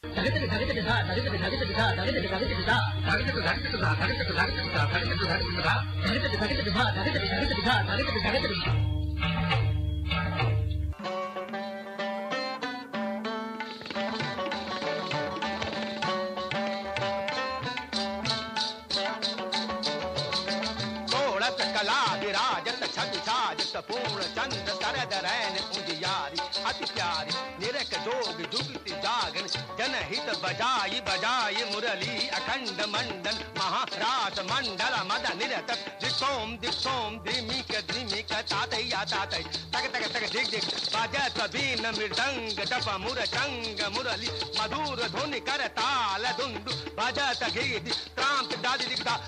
कला विराजत छवि साजत पूर्ण चंद्र तरद रैन उजियारी अति प्यारी निरख जोग जुगति जागन जनहित बजाई बजाई मुरली अखंड मंडन महारास मंडल मद निरत दिक्सोम धिमिक तातैया तातै तक तक तक दिग दिग बाजत बीन मृदंग दप मुरचंग मुरली मधुर धुनि कर ताल दुंदु बाजत गीत त्राम दादी दिगदा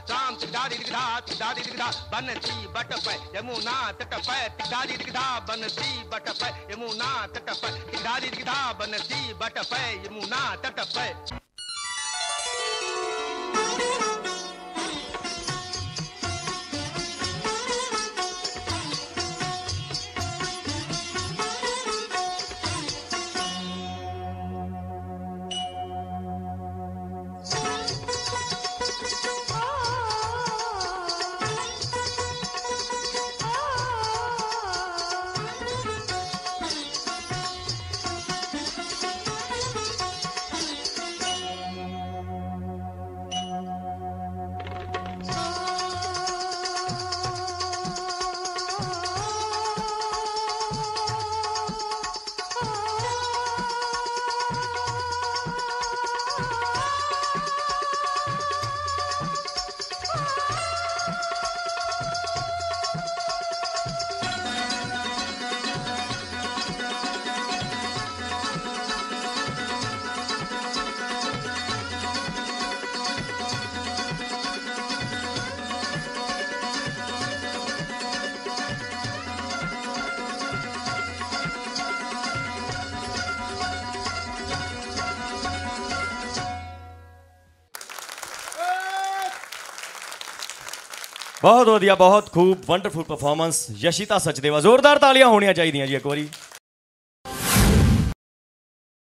दादी दिगदा बनती बट पे यमुना तट पे दादी दिगदा बनती बट पे यमुना तट पे दादी दिगदा बनती बट पे यमुना तट पे। बहुत वधिया, बहुत खूब, वंडरफुल परफॉर्मेंस यशिता सचदेवा। जोरदार तालियां होनी चाहिए जी एक बारी।